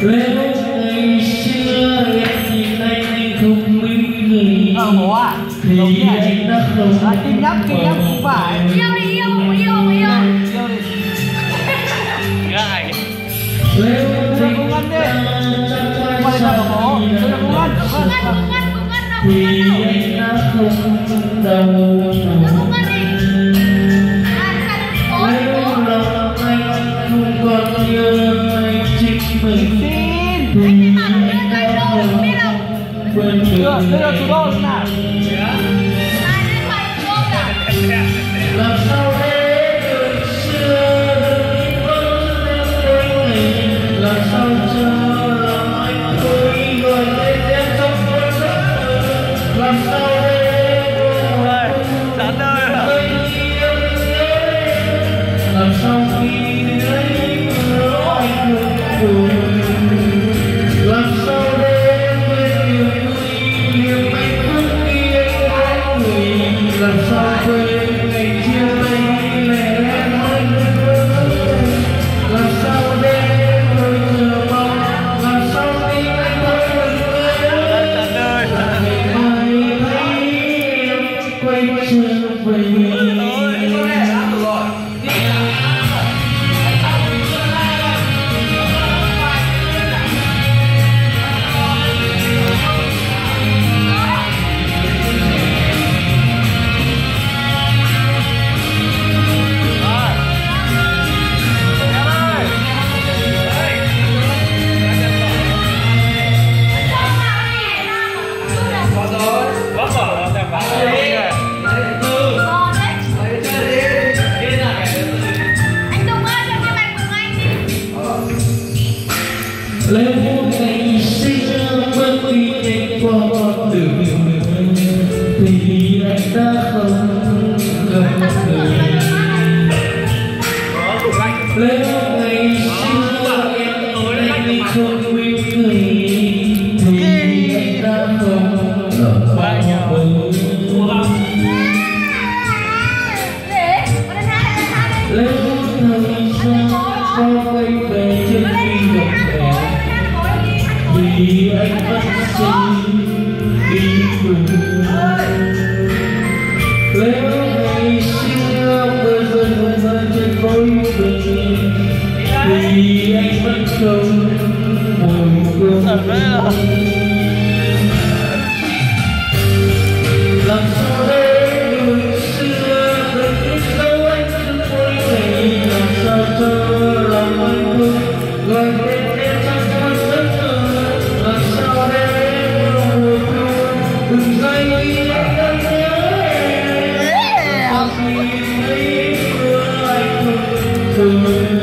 Nếu ngày xưa em nhìn anh không biết gì bố à thì anh đã không kinh nhắc không phải yêu đi yêu đi nếu tôi không ăn đi quay ra của bố tôi không ăn thì anh đã không đau nếu lòng anh không còn nhớ anh chính mình thì anh đã không quên được đây là thủ đô nào làm sao để người xưa làm sao cho lòng anh thôi gọi tên em trong cơn giấc làm sao để đã đời làm sao khi thấy anh buồn làm sao để quên niềm anh phúc khi anh có người làm sao quên ngày chia tay lẻ lẻ làm sao để tôi chờ mong làm sao khi anh thôi ngày mai thấy em quay trở về Lẽ ngày xưa bước đi nhanh qua con đường thì anh đã không gặp người. Lẽ ngày xưa em đi không biết người thì anh đã không gặp người. Lẽ thời gian có quay về trên đi gặp vì anh vẫn xin đi cùng nếu ngày xưa bây giờ không ra trên khối mình thì anh vẫn không ngồi cùng làm sao để người xưa đừng dấu anh không quay về làm sao cho lòng anh thương gọi tên em trong cơn giấc mơ làm sao để mùa thu từng giây anh đang nhớ em khi thấy mưa anh không